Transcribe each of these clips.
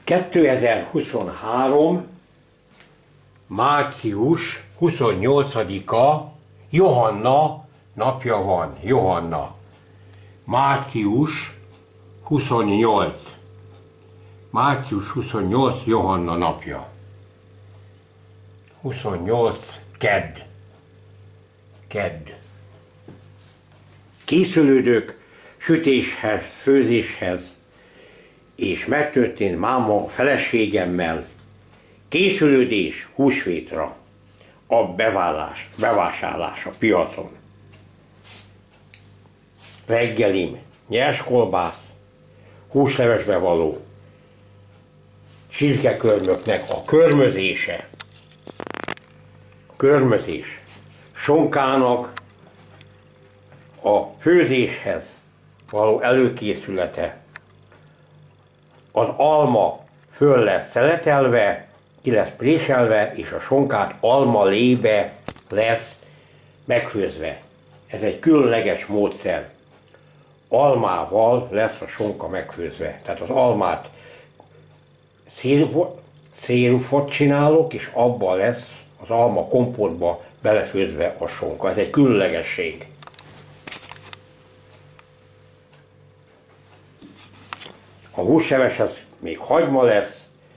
2023. március 28-a Johanna napja van. Johanna. Március 28. Március 28 Johanna napja. 28 kedd. Kedd. Készülődök sütéshez, főzéshez, és megtörtént máma feleségemmel készülődés húsvétra, a bevásárlás a piacon. Reggelim nyerskolbász, húslevesbe való, csirkekörmöknek a körmözése, körmözés, sonkának a főzéshez való előkészülete, az alma föl lesz szeletelve, ki lesz préselve, és a sonkát almalébe lesz megfőzve. Ez egy különleges módszer. Almával lesz a sonka megfőzve. Tehát az almát szirupot csinálok, és abban lesz az alma kompotba belefőzve a sonka. Ez egy különlegesség. A húsleveshez még hagyma lesz,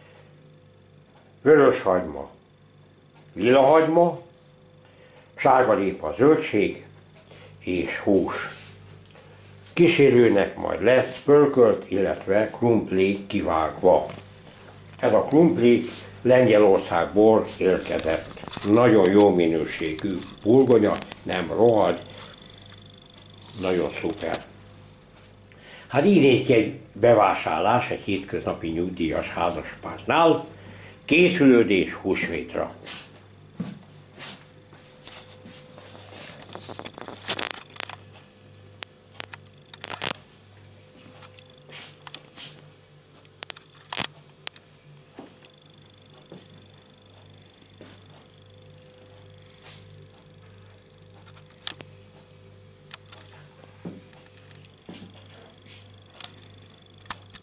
vörös hagyma, lila hagyma, sárgarépa, zöldség és hús. Kísérőnek majd lesz pörkölt, illetve krumpli kivágva. Ez a krumpli Lengyelországból érkezett. Nagyon jó minőségű burgonya, nem rohad, nagyon szuper. Hát így néz ki egy bevásárlás egy hétköznapi nyugdíjas házaspárnál, készülődés húsvétra.